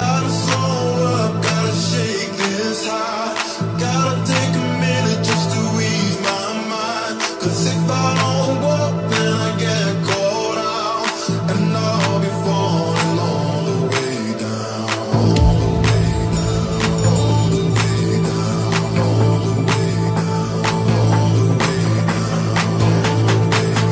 Gotta slow up, gotta shake this high. Gotta take a minute just to ease my mind. 'Cause if I don't walk, then I get caught out, and I'll be falling all the way down, all the way down, all the way down, all the way down, all the way down, all the way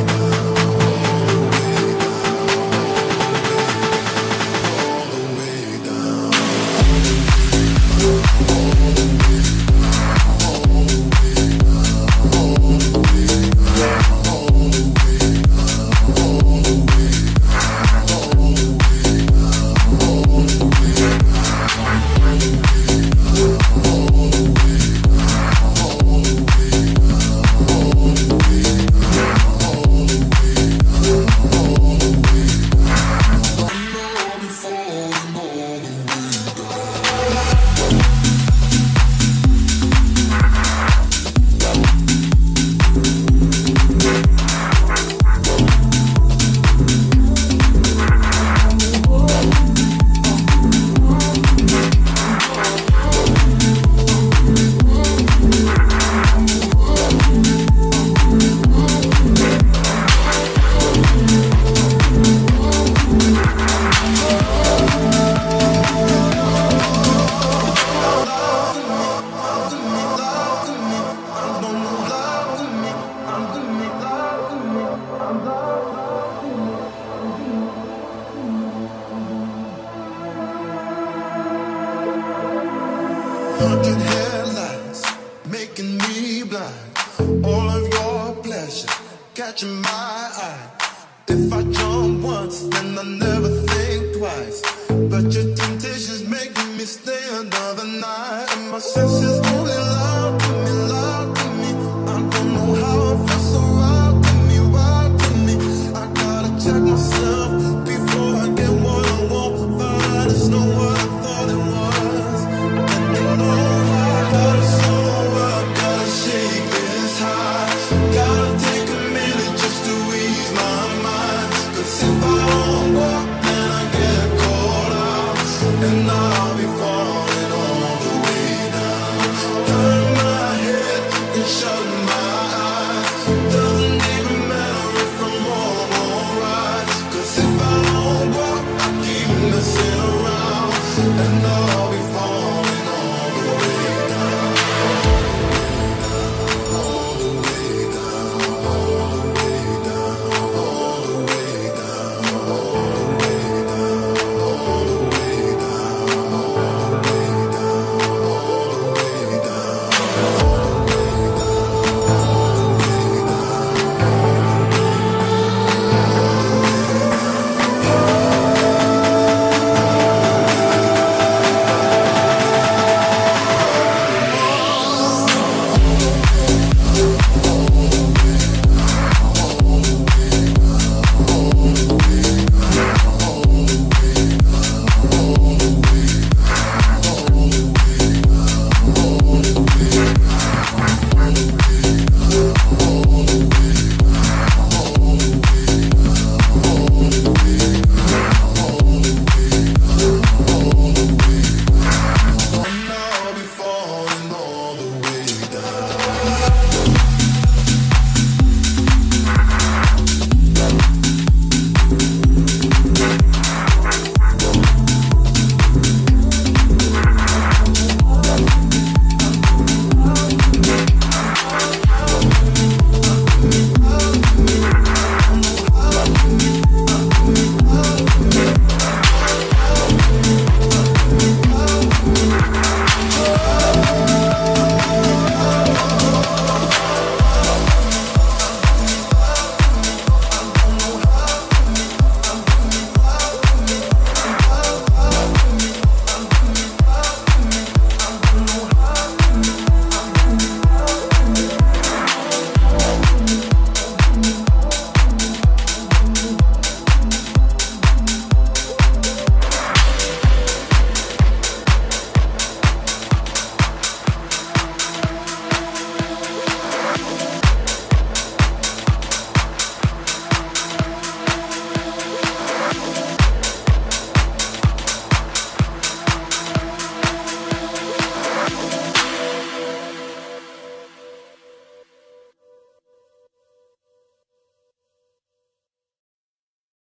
Hundred headlights making me blind. All of your pleasure catching my eye. If I jump once, then I never think twice. But your temptation's making me stay another night, and my senses only loud to me, loud to me. I don't know how I feel, so rock to me, rock to me. I gotta check myself before I get what I want. But it's not what I thought it was. And you know I gotta slow up, gotta shake this high. Gotta take a minute just to ease my mind. 'Cause if I don't walk, then I get caught out, and I'll be falling all the way down. Turn my head and shut my eyes. Doesn't even matter if I'm wrong or right. 'Cause if I don't walk, I keep messing around, and